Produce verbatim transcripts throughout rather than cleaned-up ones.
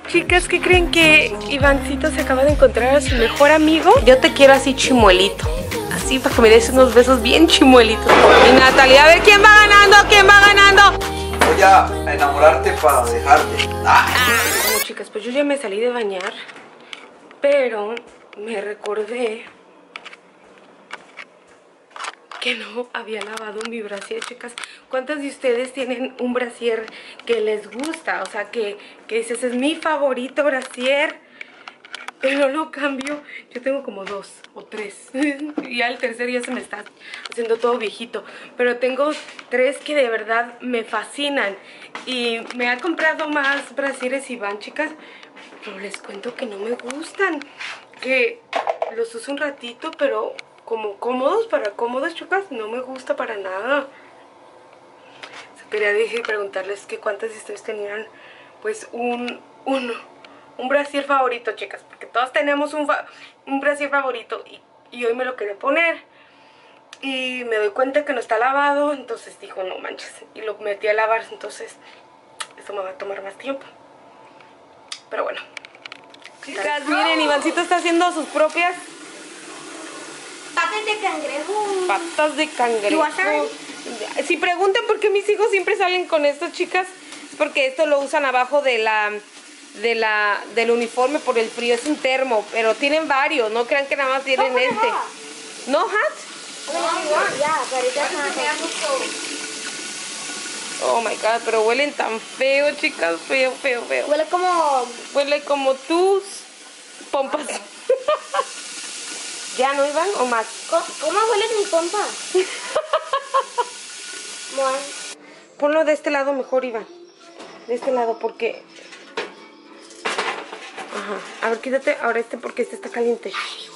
Chicas, ¿qué creen? Que Ivancito se acaba de encontrar a su mejor amigo. Yo te quiero así chimuelito, así para que me des unos besos bien chimuelitos. Y Natalia, a ver quién va ganando, quién va ganando. Voy a enamorarte para dejarte. Ah. Bueno, chicas, pues yo ya me salí de bañar, pero me recordé que no había lavado mi brasier, chicas. ¿Cuántas de ustedes tienen un brasier que les gusta? O sea, que, que dices, es mi favorito brasier, pero no lo cambio. Yo tengo como dos o tres. Y ya el tercero ya se me está haciendo todo viejito. Pero tengo tres que de verdad me fascinan. Y me ha comprado más brasieres Iván, chicas, pero les cuento que no me gustan. Que los uso un ratito, pero como cómodos, para cómodos, chicas, no me gusta para nada. O sea, quería dije, preguntarles que cuántas de ustedes tenían pues un, un, un brasier favorito, chicas, porque todos tenemos un, fa un brasier favorito y, y hoy me lo quería poner y me doy cuenta que no está lavado, entonces dijo, no manches, y lo metí a lavar, entonces esto me va a tomar más tiempo, pero bueno. Chicas, miren, Ivancito está haciendo sus propias patas de cangrejo. Patas de cangrejo. Si preguntan por qué mis hijos siempre salen con esto, chicas, es porque esto lo usan abajo de la, de la, del uniforme por el frío. Es un termo, pero tienen varios. No crean que nada más tienen no, este. ¿No, hat? Oh my god, pero huelen tan feo, chicas. Feo, feo, feo. Huele como... Huele como tus pompas. ¿Ya no, Iván, o más? ¿Cómo, cómo huele mi pompa? Bueno. Ponlo de este lado mejor, Iván. De este lado, porque... Ajá. A ver, quítate ahora este, porque este está caliente.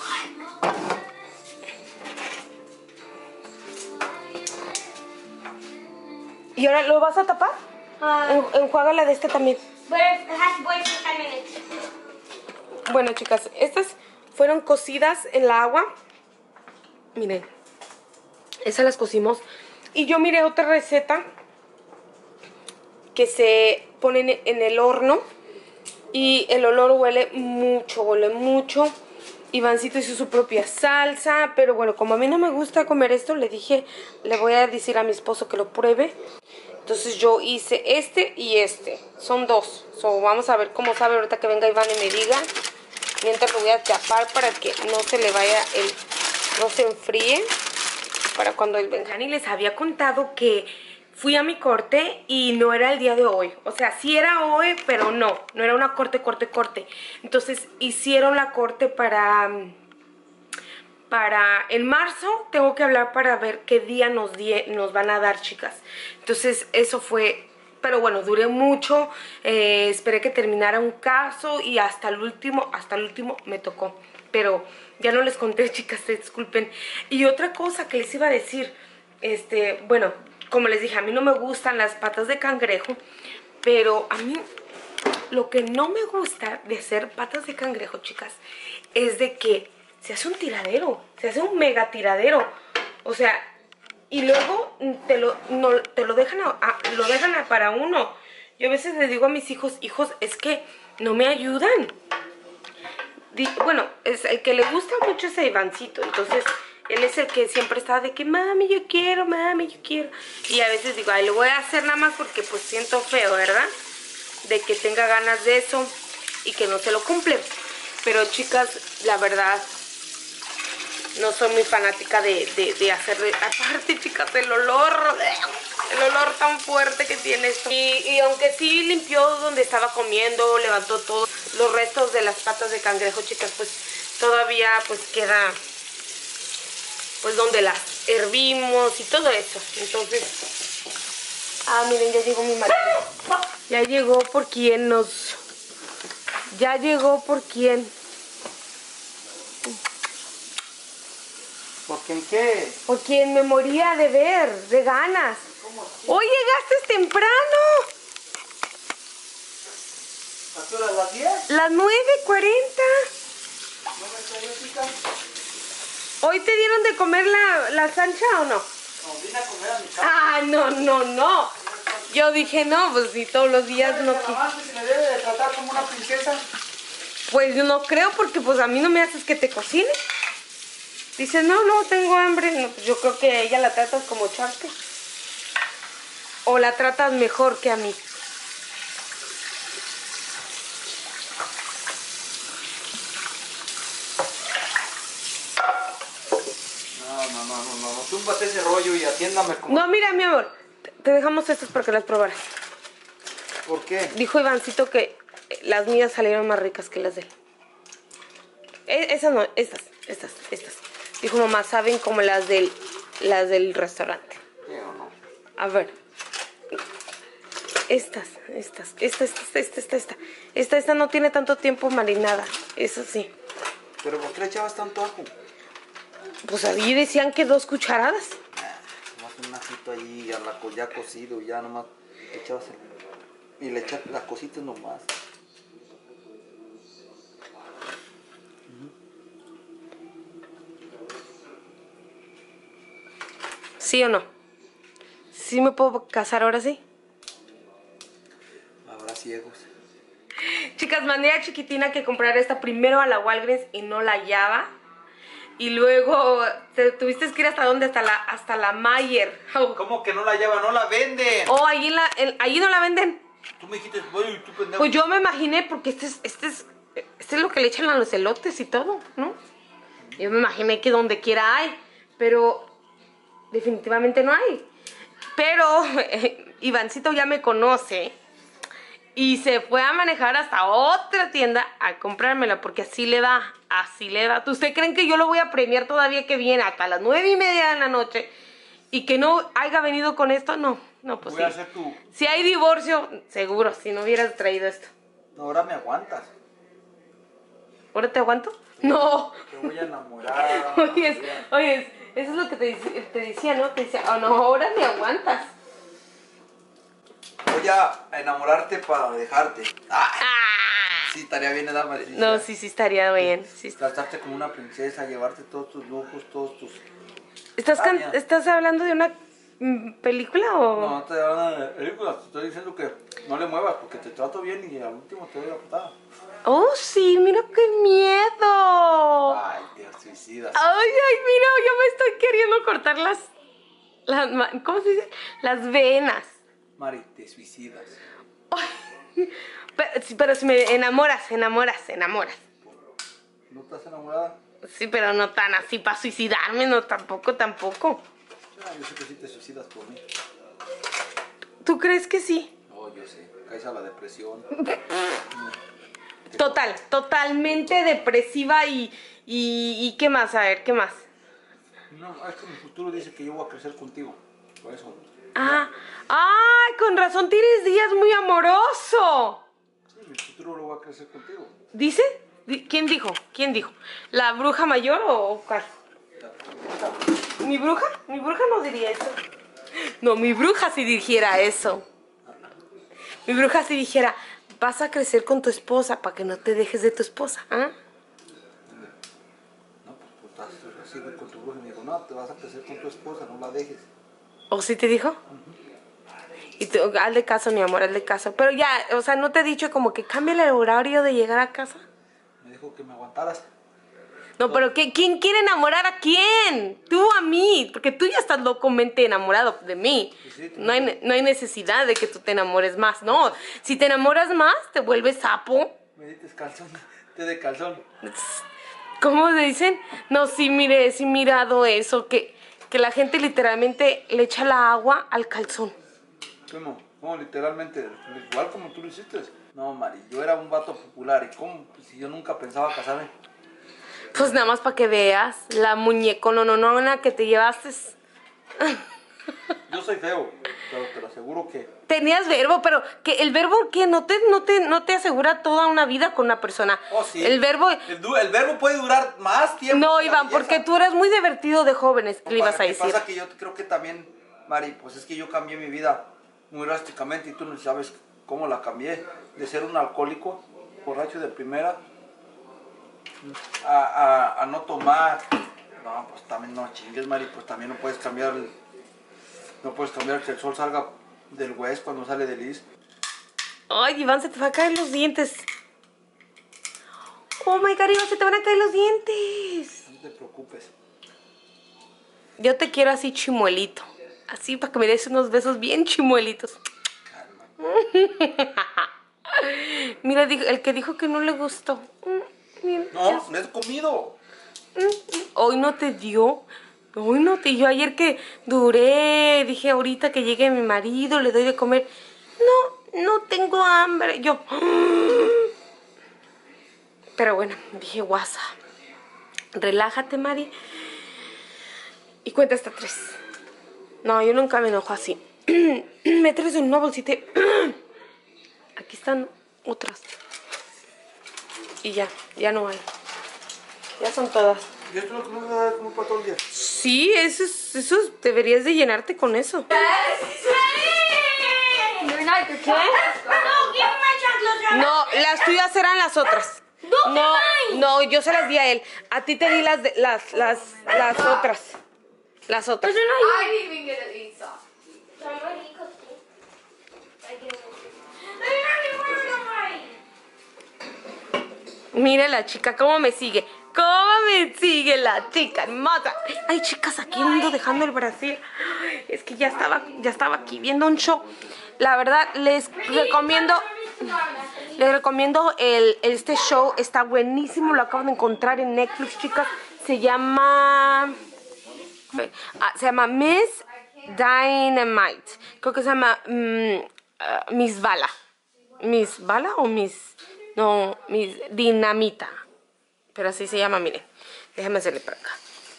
¿Y ahora lo vas a tapar? Uh, en, enjuágala de este también. Bueno, chicas, estas fueron cocidas en la agua. Miren, esas las cocimos. Y yo miré otra receta que se ponen en el horno y el olor huele mucho, huele mucho. Ivancito hizo su propia salsa, pero bueno, como a mí no me gusta comer esto, le dije, le voy a decir a mi esposo que lo pruebe. Entonces yo hice este y este, son dos. So, vamos a ver cómo sabe ahorita que venga Iván y me diga. Mientras lo voy a tapar para que no se le vaya el, no se enfríe para cuando él venga. Y les había contado que fui a mi corte y no era el día de hoy. O sea, sí era hoy, pero no. No era una corte, corte, corte. Entonces hicieron la corte para... Para en marzo tengo que hablar para ver qué día nos, die, nos van a dar, chicas. Entonces eso fue... Pero bueno, duré mucho, eh, esperé que terminara un caso y hasta el último, hasta el último me tocó. Pero ya no les conté, chicas, disculpen. Y otra cosa que les iba a decir, este, bueno, como les dije, a mí no me gustan las patas de cangrejo, pero a mí lo que no me gusta de hacer patas de cangrejo, chicas, es de que se hace un tiradero, se hace un mega tiradero. O sea... Y luego te lo, no, te lo dejan, a, a, lo dejan a para uno. Yo a veces les digo a mis hijos, hijos, es que no me ayudan. Di, bueno, es, el que le gusta mucho es a Ivancito. Entonces, él es el que siempre está de que, mami, yo quiero, mami, yo quiero. Y a veces digo, ay, lo voy a hacer nada más porque pues siento feo, ¿verdad? De que tenga ganas de eso y que no se lo cumple. Pero chicas, la verdad... No soy muy fanática de, de, de hacer... Aparte, chicas, el olor... El olor tan fuerte que tiene esto. Y, y aunque sí limpió donde estaba comiendo, levantó todos los restos de las patas de cangrejo, chicas, pues todavía pues queda... Pues donde las hervimos y todo eso. Entonces... Ah, miren, ya llegó mi marido. Ya llegó por quien nos... Ya llegó por quien... ¿Por quién qué? Por quien me moría de ver, de ganas. Hoy llegaste temprano. ¿A qué hora, las diez? Las nueve cuarenta. ¿No me salió, chica? ¿Hoy te dieron de comer la, la sancha o no? No, vine a comer a mi casa. Ah, no, no, no. Yo dije, no, pues si todos los días no... Nada más que se le debe de tratar como una princesa. Pues yo no creo porque pues a mí no me haces que te cocine. Dice, no, no, tengo hambre. No, pues yo creo que a ella la tratas como charque. O la tratas mejor que a mí. No, no, no, no, no, no. Túmbate ese rollo y atiéndame como... No, mira, mi amor. te- Te dejamos estas para que las probaras. ¿Por qué? Dijo Ivancito que las mías salieron más ricas que las de él. E- esas no, estas, estas, estas. Dijo, mamá, saben como las del, las del restaurante. ¿Sí o no? A ver. Estas, estas, esta, esta, esta, esta, esta, esta. Esta, esta no tiene tanto tiempo marinada. Eso sí. ¿Pero por qué le echabas tanto ajo? Pues allí decían que dos cucharadas. Nomás un ajito ahí, ya, la, co- ya cocido, ya nomás le echabas el... Y le echabas las cositas nomás. ¿Sí o no? ¿Sí me puedo casar ahora sí? Habrá ciegos. Chicas, mandé a Chiquitina que comprara esta primero a la Walgreens y no la hallaba. Y luego te tuviste que ir hasta dónde, hasta la, hasta la Mayer. Oh, ¿Cómo que no la lleva? ¡No la venden! oh ahí, en la, en- ahí no la venden. Tú me dijiste, oye, tú pendejo. Pues yo me imaginé, porque este es, este es, este es lo que le echan a los elotes y todo, ¿no? Yo me imaginé que donde quiera hay, pero definitivamente no hay. Pero eh, Ivancito ya me conoce y se fue a manejar hasta otra tienda a comprármela, porque así le da, así le da. ¿Ustedes creen que yo lo voy a premiar todavía que viene hasta las nueve y media de la noche y que no haya venido con esto? No, no, pues Voy a sí. hacer tu... Si hay divorcio, seguro, si no hubieras traído esto. No, ahora me aguantas. ¿Ahora te aguanto? No. Te voy a enamorar. Oyes, oyes, eso es lo que te, dice- te decía, ¿no? Te decía, oh no, ahora me aguantas. Voy a enamorarte para dejarte. ¡Ah! Ah. Sí, estaría bien, ¿verdad, María? No, sí, sí estaría bien. Sí. Tratarte como una princesa, llevarte todos tus lujos, todos tus... ¿Estás, Ah, can- ya. ¿Estás hablando de una mm, película o...? No, no te hablan de películas, te estoy diciendo que no le muevas porque te trato bien y al último te doy la patada. Oh, sí, mira qué miedo. Ay, te suicidas. Ay, ay, mira, yo me estoy queriendo cortar las... las ma- ¿Cómo se dice? Las venas. Mari, te suicidas. Pero, sí, pero si me enamoras, enamoras, enamoras. ¿No estás enamorada? Sí, pero no tan así para suicidarme, no, tampoco, tampoco. Ah, yo sé que sí te suicidas por mí. ¿Tú crees que sí? No, yo sé. Caes a la depresión. Total, totalmente depresiva y, y, y ¿qué más? A ver, ¿qué más? No, es que mi futuro dice que yo voy a crecer contigo. Por eso. Ah, ay, con razón tienes días muy amoroso. Sí, mi futuro lo voy a crecer contigo. ¿Dice? Di- ¿Quién dijo? ¿Quién dijo? ¿La bruja mayor o cuál? ¿Mi bruja? Mi bruja no diría eso. No, mi bruja si dijera eso. Mi bruja si dijera, vas a crecer con tu esposa para que no te dejes de tu esposa, ¿ah? No, pues, pues estás así voy con tu bruja y me dijo, no, te vas a crecer con tu esposa, no la dejes. ¿O sí te dijo? Y tú, hazle caso, mi amor, hazle caso. Pero ya, o sea, ¿no te he dicho como que cambia el horario de llegar a casa? Me dijo que me aguantaras. No, pero ¿qué, ¿quién quiere enamorar a quién? Tú a mí, porque tú ya estás locamente enamorado de mí. Sí, sí, No hay, ne- no hay necesidad de que tú te enamores más, no. Si te enamoras más, te vuelves sapo. Me diste calzón, té de calzón. ¿Cómo se dicen? No, sí, mire, sí he mirado eso, que, que la gente literalmente le echa la agua al calzón. ¿Cómo? ¿Cómo literalmente? Igual como tú lo hiciste. No, Mari, yo era un vato popular y cómo, pues, si yo nunca pensaba casarme. Pues nada más para que veas la muñecononona que te llevaste. Yo soy feo, pero te lo aseguro que... Tenías verbo, pero que el verbo que no te, no te, no te asegura toda una vida con una persona. Oh, sí. El verbo. El, du- el verbo puede durar más tiempo. No, que la Iván, belleza. porque tú eres muy divertido de jóvenes, ¿qué le ibas a Lo que decir? pasa que yo creo que también, Mari, pues es que yo cambié mi vida muy drásticamente y tú no sabes cómo la cambié. De ser un alcohólico, borracho de primera, a, a, a no tomar. No, pues también no chingues, Mari, pues también no puedes cambiar, el- no puedes cambiar que el sol salga del West cuando sale de Liz. Ay, Iván, se te va a caer los dientes. Oh my God, Iván, se te van a caer los dientes. No te preocupes. Yo te quiero así chimuelito. Así para que me des unos besos bien chimuelitos. Mira, el que dijo que no le gustó. Mira, no, no he comido. Hoy no te dio. Hoy no te dio. Ayer que duré, dije ahorita que llegue mi marido, le doy de comer. No, no tengo hambre. Yo. Pero bueno, dije, guasa. Relájate, Mari. Y cuenta hasta tres. No, yo nunca me enojo así. Me traes en una bolsita. Aquí están otras. Y ya, ya no hay. Ya son todas. ¿Y esto es lo que nos va a dar como para todo el día? Sí, eso, es, eso es, deberías de llenarte con eso. ¿Qué? No, las tuyas eran las otras. No, no, yo se las di a él. A ti te di las de, las, las, las otras. Las otras. Mire la chica, cómo me sigue. ¿Cómo me sigue la chica hermosa? Ay, chicas, aquí ando dejando el Brasil. Es que ya estaba, ya estaba aquí viendo un show. La verdad, les recomiendo... Les recomiendo el, este show. Está buenísimo. Lo acabo de encontrar en Netflix, chicas. Se llama... Ah, se llama Miss Dynamite. Creo que se llama um, uh, Miss Bala. ¿Miss Bala o Miss...? No, Miss Dinamita. Pero así se llama, miren. Déjame hacerle para acá.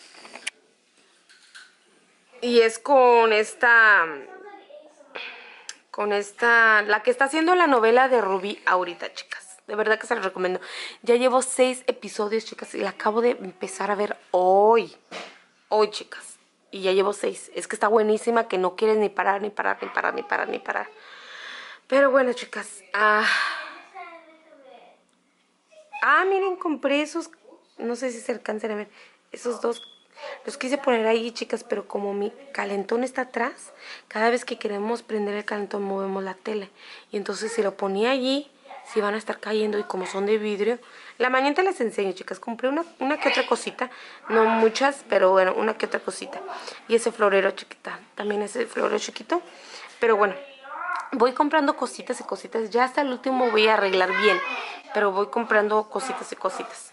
Y es con esta... Con esta... La que está haciendo la novela de Rubí ahorita, chicas. De verdad que se la recomiendo. Ya llevo seis episodios, chicas. Y la acabo de empezar a ver hoy. Hoy, chicas. Y ya llevo seis. Es que está buenísima, que no quieres ni parar, ni parar, ni parar, ni parar, ni parar. Pero bueno, chicas. Ah... Ah, miren, compré esos, no sé si se alcanzan a ver, esos dos, los quise poner ahí, chicas, pero como mi calentón está atrás, cada vez que queremos prender el calentón movemos la tele. Y entonces si lo ponía allí, si van a estar cayendo y como son de vidrio. La mañana te las enseño, chicas, compré una, una que otra cosita, no muchas, pero bueno, una que otra cosita. Y ese florero chiquita, también ese florero chiquito, pero bueno. Voy comprando cositas y cositas. Ya hasta el último voy a arreglar bien. Pero voy comprando cositas y cositas.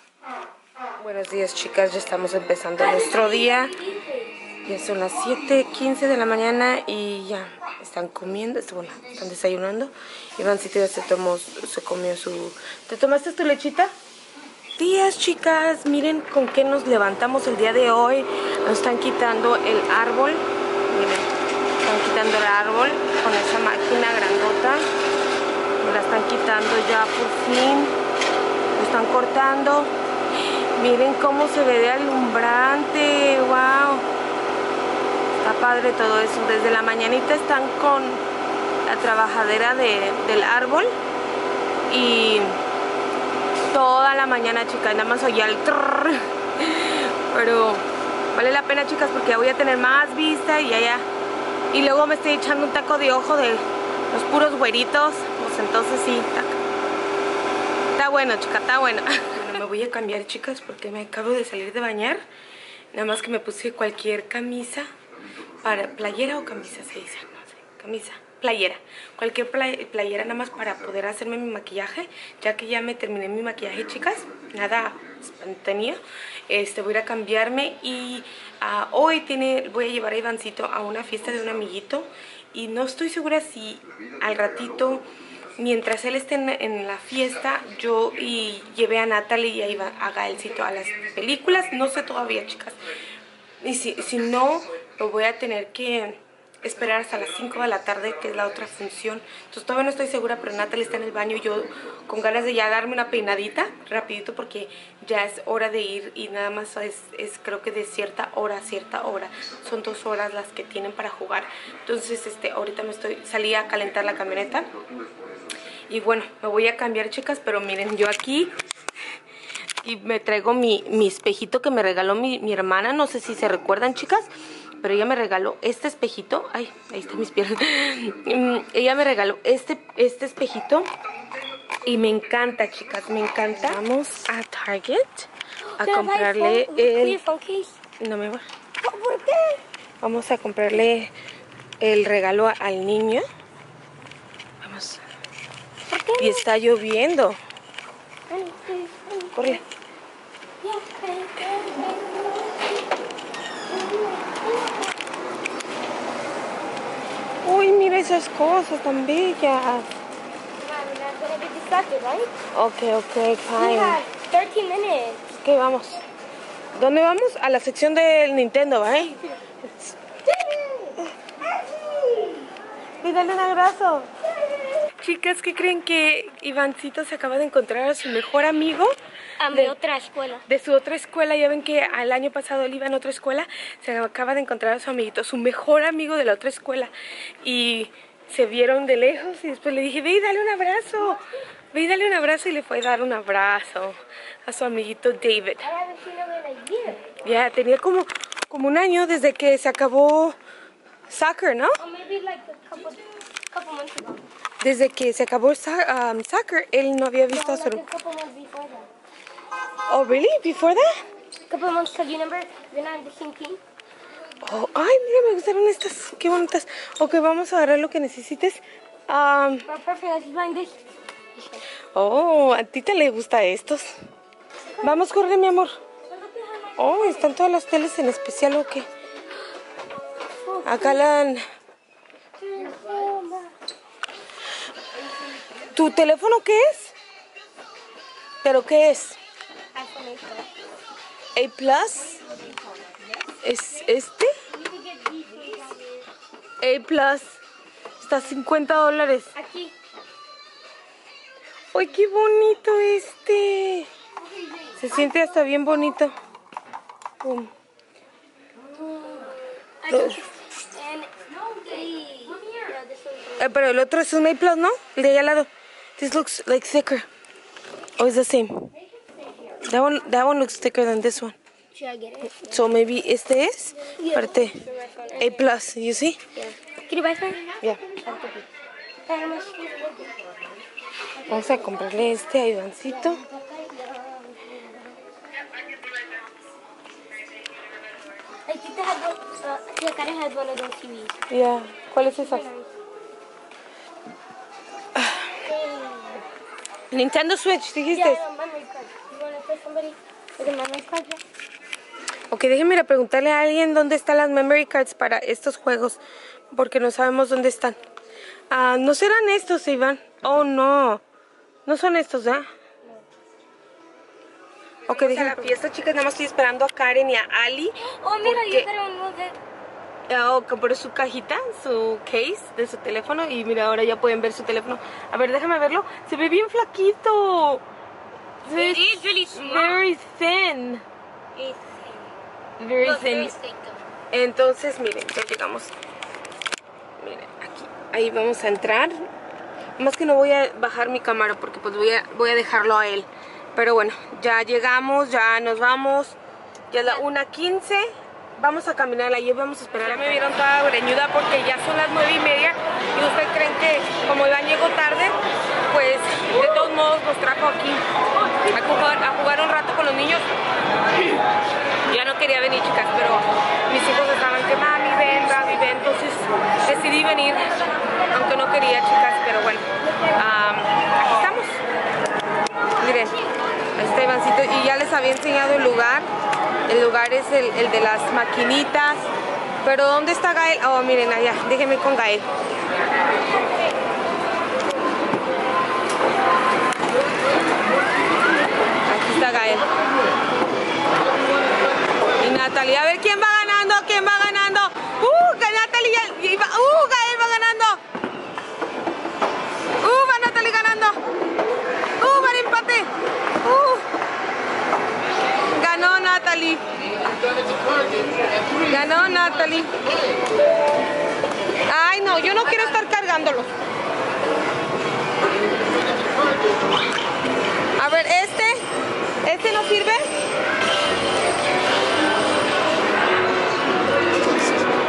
Buenos días, chicas. Ya estamos empezando nuestro día. Ya son las siete quince de la mañana. Y ya están comiendo. Bueno, están desayunando. Ivancito ya se tomó, se comió su... ¿Te tomaste tu lechita? Días, chicas. Miren con qué nos levantamos el día de hoy. Nos están quitando el árbol. Miren. Están quitando el árbol con esa máquina grandota. Me la están quitando ya por fin. Lo están cortando. Miren cómo se ve de alumbrante. Wow. Está padre todo eso. Desde la mañanita están con la trabajadera de, del árbol. Y toda la mañana, chicas, nada más oía el trrr. Pero vale la pena, chicas, porque ya voy a tener más vista y ya ya. Y luego me estoy echando un taco de ojo de los puros güeritos. Pues entonces sí, está, está bueno, chica, está bueno. Bueno, me voy a cambiar, chicas, porque me acabo de salir de bañar. Nada más que me puse cualquier camisa, para playera o camisa se dice, no sé, camisa, playera. Cualquier play, playera nada más para poder hacerme mi maquillaje, ya que ya me terminé mi maquillaje, chicas. Nada espontáneo. Este, voy a ir a cambiarme y uh, hoy tiene, voy a llevar a Ivancito a una fiesta de un amiguito. Y no estoy segura si al ratito, mientras él esté en, en la fiesta, yo y llevé a Natalie y a, Iván, a Gaelcito a las películas. No sé todavía, chicas. Y si, si no, lo voy a tener que esperar hasta las cinco de la tarde, que es la otra función. Entonces todavía no estoy segura, pero Natalie está en el baño y yo con ganas de ya darme una peinadita rapidito, porque ya es hora de ir y nada más es, es creo que de cierta hora a cierta hora. Son dos horas las que tienen para jugar. Entonces este ahorita me estoy salí a calentar la camioneta. Y bueno, me voy a cambiar, chicas, pero miren, yo aquí y me traigo mi, mi espejito que me regaló mi, mi hermana. No sé si se recuerdan, chicas, pero ella me regaló este espejito. Ay, ahí están mis piernas. Ella me regaló este, este espejito y me encanta, chicas, me encanta. Vamos a Target a comprarle el... No me va. ¿Por qué? Vamos a comprarle el regalo al niño. Vamos. ¿Por qué? Y está lloviendo. Corre. Uy, mira esas cosas tan bellas. Ok, ok, fine. thirteen minutes. Ok, vamos. ¿Dónde vamos? A la sección del Nintendo, ¿eh? Y dale un abrazo. Chicas, ¿qué creen? Que Ivancito se acaba de encontrar a su mejor amigo. A mi de, otra escuela. De su otra escuela. Ya ven que al año pasado él iba en otra escuela. Se acaba de encontrar a su amiguito, su mejor amigo de la otra escuela. Y se vieron de lejos y después le dije, ve y dale un abrazo. Ve y dale un abrazo y le fue a dar un abrazo a su amiguito David. Ya, tenía como, como un año desde que se acabó soccer, ¿no? Desde que se acabó um, soccer, él no había visto a su... Oh, really? Before that? Couple of months, because you remember they're not in the same team. Oh, ay, mira, me gustaron estas. Qué bonitas. Ok, vamos a agarrar lo que necesites. Um, Well, perfect. Let's find this. oh, a ti te le gusta estos. Vamos, corre, mi amor. Oh, están todas las teles en especial, ¿o qué? Acá la... ¿Tu teléfono qué es? ¿Pero qué es? A Plus. ¿Es este? A Plus. Está a cincuenta dólares. Aquí. ¡Ay, qué bonito este! Se siente hasta bien bonito. Pum. Eh, pero el otro es un A Plus, ¿no? El de allá al lado. This looks like thicker. Or is the same? That one, that one looks thicker than this one. Should I get it? So maybe este es Yeah. parte A Plus, you see? Yeah. Can you buy some? Yeah. Vamos a comprarle este a Ivancito. I think they had one. Uh, yeah, Karen had one of those T Vs. Yeah. ¿Cuál es esa? Nintendo Switch, dijiste. Yeah, no, memory card. You want to put somebody with a memory card? Yeah? Ok, déjenme ir a preguntarle a alguien dónde están las memory cards para estos juegos, porque no sabemos dónde están. Ah, ¿no serán estos, Iván? Oh, no. No son estos, ¿eh? Ok, déjenme. A la fiesta, chicas, nada más estoy esperando a Karen y a Ali. Oh, mira, porque... yo quiero uno de... Oh, compró su cajita, su case de su teléfono y mira, ahora ya pueden ver su teléfono. A ver, déjame verlo. Se ve bien flaquito. Se ve It is really small. very thin. It's Very Look, thin. very thick. Entonces, miren, ya llegamos. Miren, aquí. Ahí vamos a entrar. Más que no voy a bajar mi cámara porque pues voy a, voy a dejarlo a él. Pero bueno, ya llegamos, ya nos vamos. Ya es la una quince. Vamos a caminar allí, vamos a esperar. Ya me vieron toda greñuda porque ya son las nueve y media. Y ustedes creen que como Iván llegó tarde, pues de todos modos nos trajo aquí a jugar, a jugar un rato con los niños. Ya no quería venir, chicas, pero mis hijos estaban que mami ven, mami ven. Entonces decidí venir, aunque no quería, chicas, pero bueno. Um, aquí estamos. Miren, ahí está Ivancito. Y ya les había enseñado el lugar. El lugar es el, el de las maquinitas. Pero ¿dónde está Gael? Oh, miren allá. Déjenme con Gael. Aquí está Gael. Y Natalie. A ver quién va ganando. ¿Quién va ganando? ¡Uh! Natalie ya. ¡Uh! Gael va ganando. ¡Uh! Va Natalie ganando. ¡Uh! Va el empate. ¡Uh! Ganó Natalie. Ganó Natalie. Ay, no, yo no quiero estar cargándolo. A ver, este. ¿Este no sirve?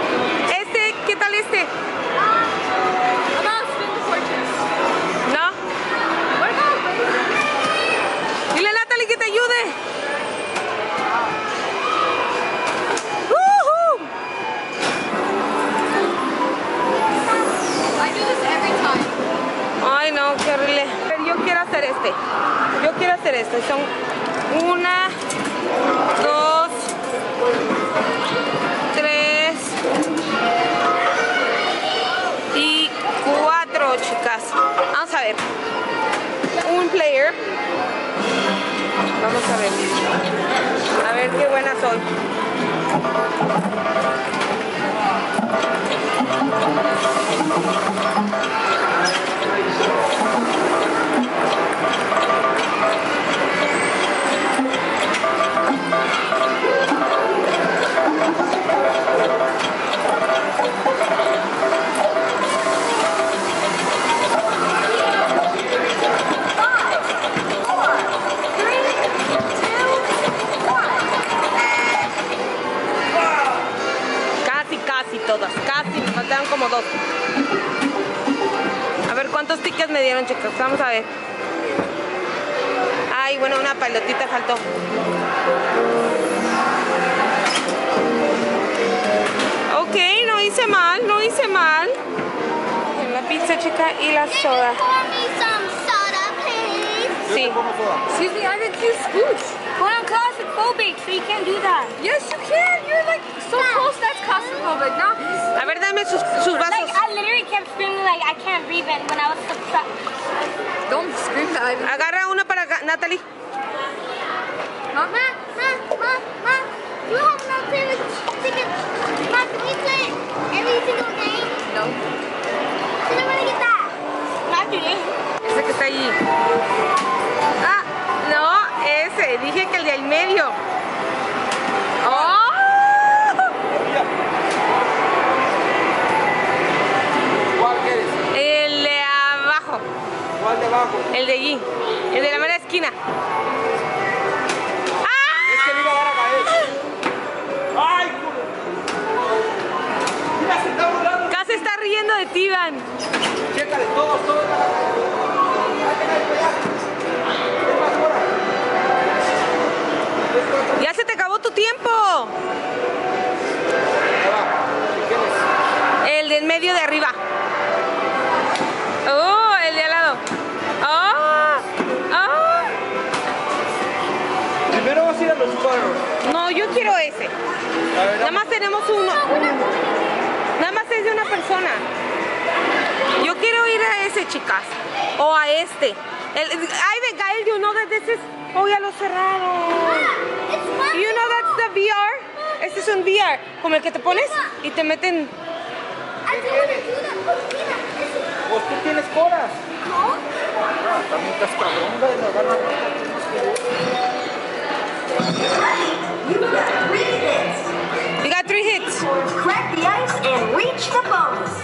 hacer esto. Son una, dos, tres y cuatro, chicas. Vamos a ver. Un player. Vamos a ver. A ver qué buena soy. Todas, casi, me faltaron como dos. A ver cuántos tickets me dieron, chicos. Vamos a ver. Ay, bueno, una pelotita faltó. Ok, no hice mal, no hice mal. La pizza, chica, y la soda. Sí. Excuse me, I did two scoops. Well, I'm claustrophobic, so you can't do that. Yes, you can. You're like so close. That's claustrophobic, no? A ver, dame sus, sus vasos. Like, I literally kept screaming like I can't breathe in when I was upset. Don't scream that. Agarra una para acá, Natalie. Ma, ma, ma, ma, you have enough tickets. Ma, can we play every single game? No. Then I'm gonna get that. Not today. Ese que está allí. Ah, no, ese. Dije que el de al medio. ¡Oh! ¿Cuál quieres? El de abajo. ¿Cuál de abajo? El de allí. El de la mera esquina. Es que le iba a dar a caer. ¡Ay! Mira, se está burlando. Casi está riendo de ti, Iván. Chécale, todos, todos van a caer. Ya se te acabó tu tiempo. El del medio de arriba. Oh, el de al lado. Oh, oh. Primero vamos a ir a los carros. No, yo quiero ese. A ver, Nada más tenemos uno. Nada más es de una persona. Yo quiero ir a ese, chicas. O a este. El, ay, the guy, you know that this is... Oh, ya lo cerraron. You know that's the V R. Este es un V R. Como el que te pones y te meten... Pues tú tienes colas. No. También estás cabrón, de la gana. You got three hits. Crack the ice and reach the bonus.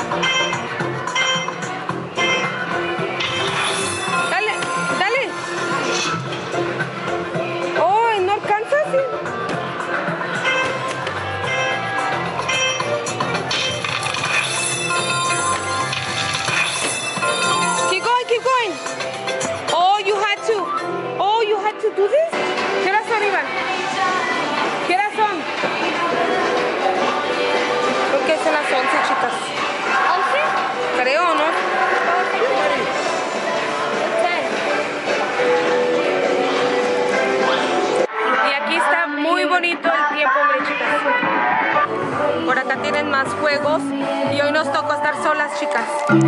Dale, dale. Oh, ¿no alcanzas? Keep going, keep going. Oh, you had to. Oh, you had to do this. ¿Qué horas son, Iván? ¿Qué horas son? Creo que son las once, chicas. ¿once? Creo, ¿no? Y aquí está muy bonito el tiempo, hombre, chicas. Por acá tienen más juegos y hoy nos tocó estar solas, chicas.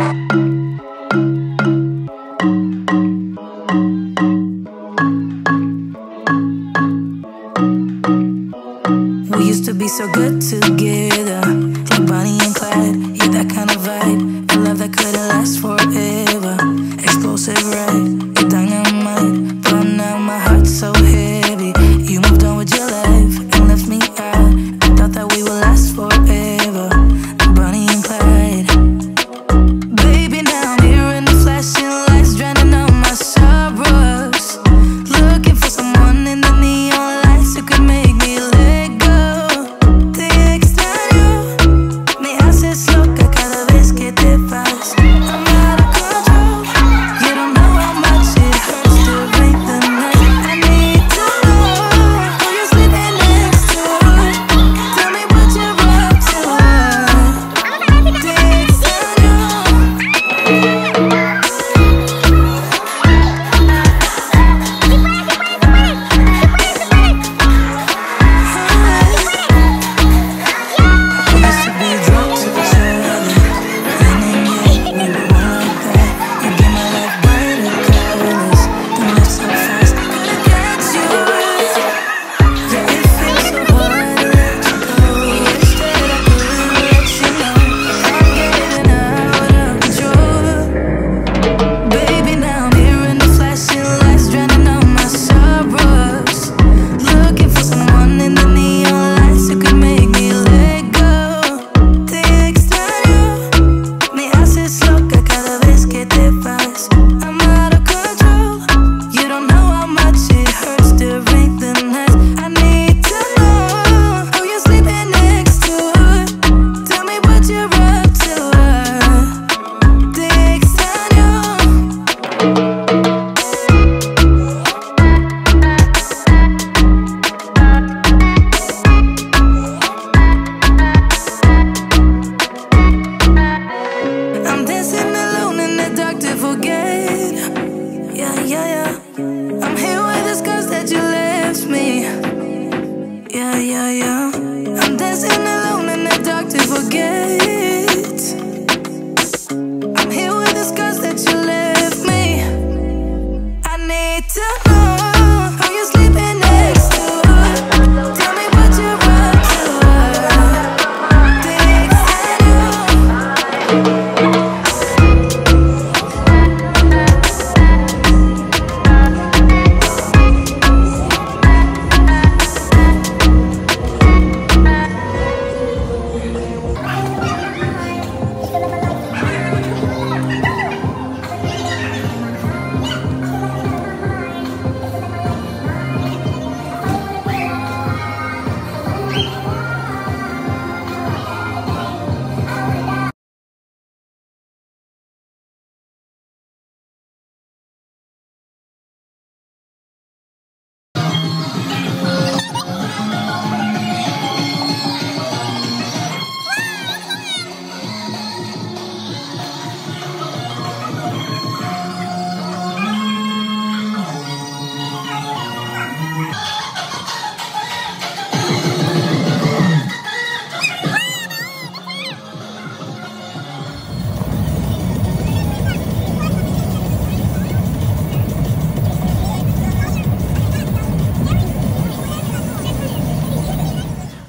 We used to be so good together, like Bonnie and Clyde. Yeah, that kind of vibe, a love that couldn't last forever. Explosive, right? You're dynamite, but now my heart's so heavy. You moved on with your life and left me out. I thought that we would last forever, like Bonnie and Clyde. Baby, now I'm here in the flashing lights, drowning out my sorrows. Looking for someone in the neon lights who could make me let go. Take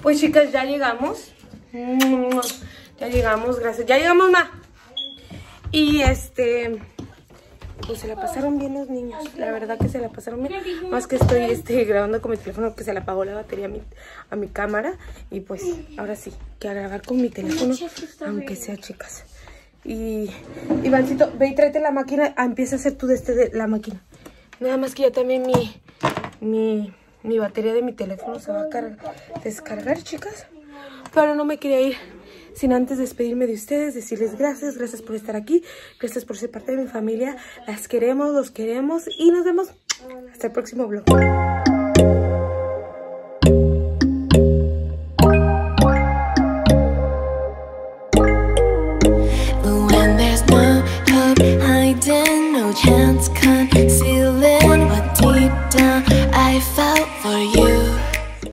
Pues chicas, ya llegamos. Ya llegamos, gracias. Ya llegamos, ma. Y este... pues se la pasaron bien los niños. La verdad que se la pasaron bien. Más que estoy este, grabando con mi teléfono, que se le apagó la batería a mi, a mi cámara. Y pues ahora sí, que a grabar con mi teléfono, aunque sea, chicas. Y Ivancito, ve y tráete la máquina. Ah, empieza a hacer tú de este de la máquina. Nada más que ya también mi, mi, mi batería de mi teléfono se va a cargar, descargar, chicas. Pero no me quería ir sin antes despedirme de ustedes, decirles gracias, gracias por estar aquí, gracias por ser parte de mi familia. Las queremos, los queremos y nos vemos hasta el próximo vlog. Chance concealing what deep down I felt for you.